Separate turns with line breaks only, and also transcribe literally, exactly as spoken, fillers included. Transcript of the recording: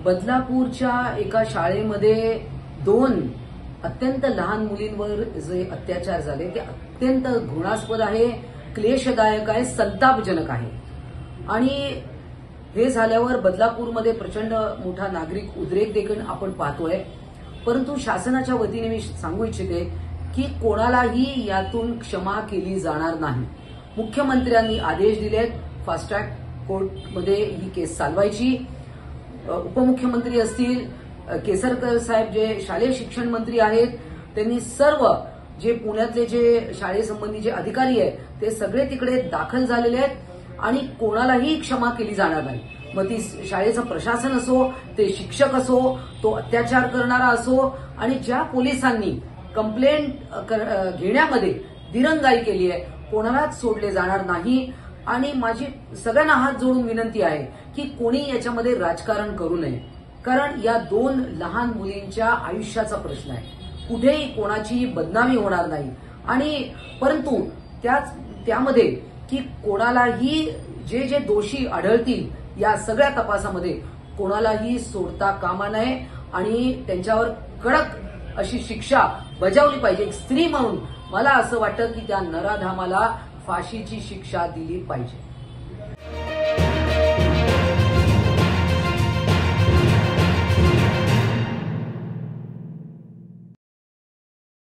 बदलापूरच्या एका शाळेमध्ये दोन अत्यंत लहान मुलींवर जे अत्याचार झाले ते अत्यंत घृणास्पद आहे, क्लेशदायक आहे, संतापजनक आहे. आणि हे झाल्यावर बदलापूरमध्ये प्रचंड मोठा नागरिक उद्रेक देखील आपण पाहतोय. परंतु शासनाच्या वतीने मी सांगू इच्छिते की कोणालाही यातून क्षमा केली जाणार नाही. मुख्यमंत्र्यांनी आदेश दिलेत फास्ट ट्रॅक कोर्टमध्ये ही केस चालवायची. उपमुख्यमंत्री असतील, केसरकर साहेब जे शालेय शिक्षण मंत्री आहेत, त्यांनी सर्व जे पुण्यातले जे शाळेसंबंधी जे अधिकारी आहेत ते सगळे तिकडे दाखल झालेले आहेत आणि कोणालाही क्षमा केली जाणार नाही. मग ती शाळेचं प्रशासन असो, ते शिक्षक असो, तो अत्याचार करणारा असो, आणि ज्या पोलिसांनी कंप्लेंट घेण्यामध्ये दिरंगाई केली आहे कोणालाच सोडले जाणार नाही. आणि माझी सगळ्यांना हात जोडून विनंती आहे की कोणी याच्यामध्ये राजकारण करू नये, कारण या दोन लहान मुलींच्या आयुष्याचा प्रश्न आहे. कुठेही कोणाची बदनामी होणार नाही. आणि परंतु त्याच त्यामध्ये की कोणालाही जे जे दोषी आढळतील या सगळ्या तपासामध्ये कोणालाही सोडता कामा नये आणि त्यांच्यावर कडक अशी शिक्षा बजावली पाहिजे. एक स्त्री म्हणून मला असं वाटतं की त्या नराधामाला फाशीची शिक्षा दिली पाहिजे.